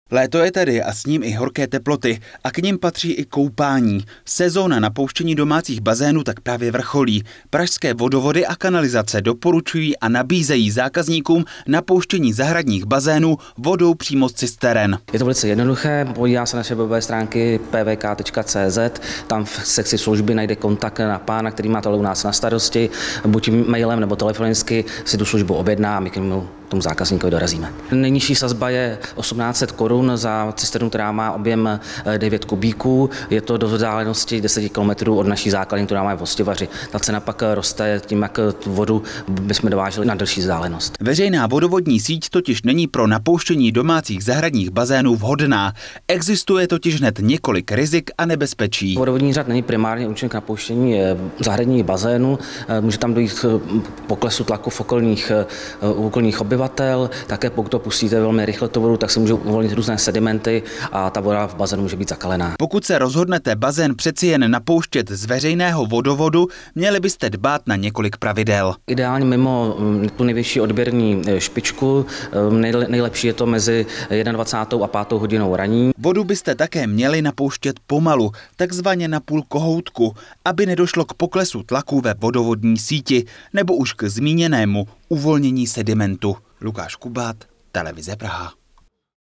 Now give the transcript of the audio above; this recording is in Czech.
Léto je tady a s ním i horké teploty a k nim patří i koupání. Sezóna napouštění domácích bazénů tak právě vrcholí. Pražské vodovody a kanalizace doporučují a nabízejí zákazníkům napouštění zahradních bazénů vodou přímo z cisteren. Je to velice jednoduché, podívá se na naše webové stránky pvk.cz, tam v sekci služby najde kontakt na pána, který má tohle u nás na starosti, buď mailem nebo telefonicky si tu službu objedná a my k tomu zákazníkovi dorazíme. Nejnižší sazba je 1800 korun za cisternu, která má objem 9 kubíků. Je to do vzdálenosti 10 km od naší základny, která máme v Hostivaři. Ta cena pak roste tím, jak tu vodu bychom dováželi na delší vzdálenost. Veřejná vodovodní síť totiž není pro napouštění domácích zahradních bazénů vhodná. Existuje totiž hned několik rizik a nebezpečí. Vodovodní řád není primárně určen k napouštění zahradních bazénů. Může tam dojít k poklesu tlaku v okolních obyvatel. Také pokud to pustíte velmi rychle tu vodu, tak se můžou uvolnit různé sedimenty a ta voda v bazénu může být zakalená. Pokud se rozhodnete bazén přeci jen napouštět z veřejného vodovodu, měli byste dbát na několik pravidel. Ideálně mimo tu nejvyšší odběrní špičku, nejlepší je to mezi 21. a 5. hodinou raní. Vodu byste také měli napouštět pomalu, takzvaně na půl kohoutku, aby nedošlo k poklesu tlaku ve vodovodní síti nebo už k zmíněnému uvolnění sedimentu. Lukáš Kubát, Televize Praha.